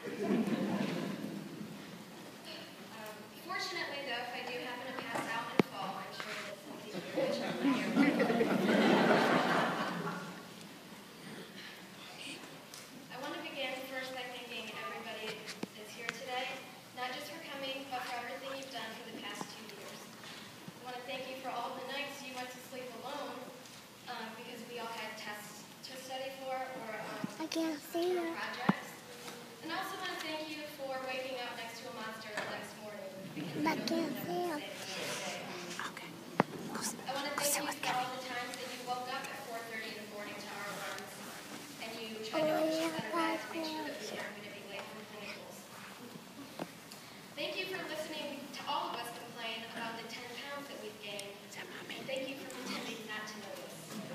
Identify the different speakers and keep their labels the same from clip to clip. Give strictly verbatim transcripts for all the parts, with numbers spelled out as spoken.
Speaker 1: Fortunately, though, if I do happen to pass out and fall, I'm sure that somebody's going to check my hair. I want to begin first by thanking everybody that's here today, not just for coming, but for everything you've done for the past two years. I want to thank you for all the nights you went to sleep alone, um, because we all had tests to study for or um,
Speaker 2: I can't see
Speaker 1: or
Speaker 2: it.
Speaker 1: projects. And I also want to thank you for waking up next to a monster the next morning.
Speaker 2: I can't see it.
Speaker 3: Okay.
Speaker 1: I want to thank you for all the times that you woke up at four thirty in the morning to our alarms, and you tried to push us out of bed to make sure that we weren't going to be late for clinicals. Thank you for listening to all of us complain about the ten pounds that we've gained, and thank you for pretending not to notice.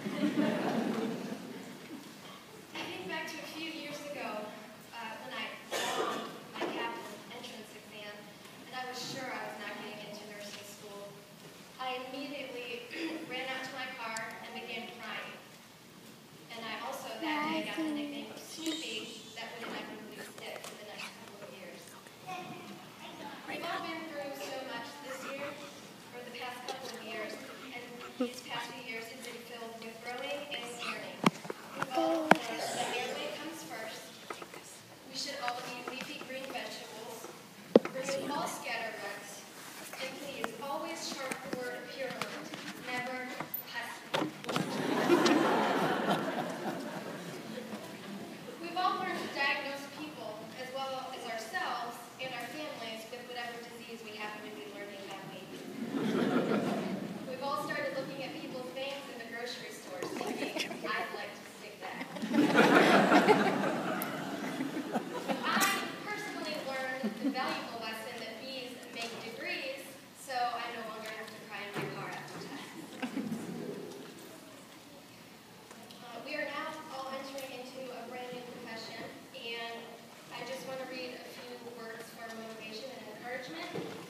Speaker 1: I think back to a few years ago uh, when I bombed my captain entrance exam, and I was sure I was not getting into nursing school. I immediately ran out to my car and began crying. And I also that day got the nickname of Snoopy that would inevitably stick for the next couple of years. We've all been through so much this year, or the past couple of years, and these past few years have been filled with growing and learning. We've all learned that airway comes first. We should all eat leafy green vegetables. Remove all scatterbugs. And please, always sharp the word purulent, never pestilent. We've all learned to diagnose people, as well as ourselves and our families, with whatever disease we happen to be learning that week. We've all started looking at people's veins in the grocery stores, thinking, I'd like to stick that. I personally learned the valuable lesson that bees make degrees, so I no longer have to cry in my car after tests. Uh, we are now all entering into a brand new profession, and I just want to read a few words for motivation and encouragement.